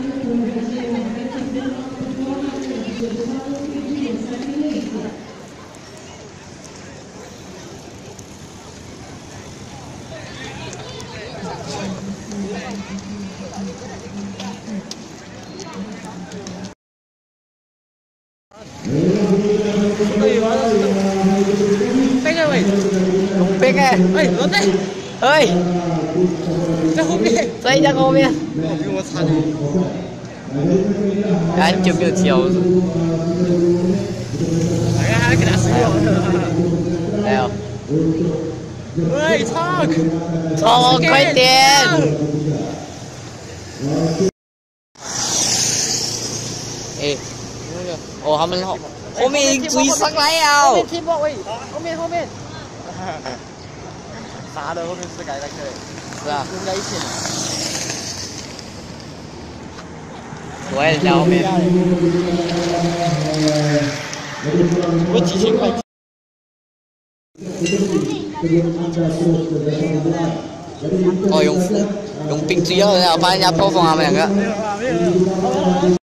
飞个喂， 别开！ 哎，老在， 哎， 在后面， 在后面。 比我差点。 俺就没有挑。 哎，还给他死了。 来哦。 喂，操！ 操，快点！哎，哦，他们后面追上来呀！ 后面踢爆喂，后面。啥的，后面是改的可以。 是啊， 应该一起拿。 我也在后面。 我几千块。 哦，用兵追了，然后把人家破风他们两个。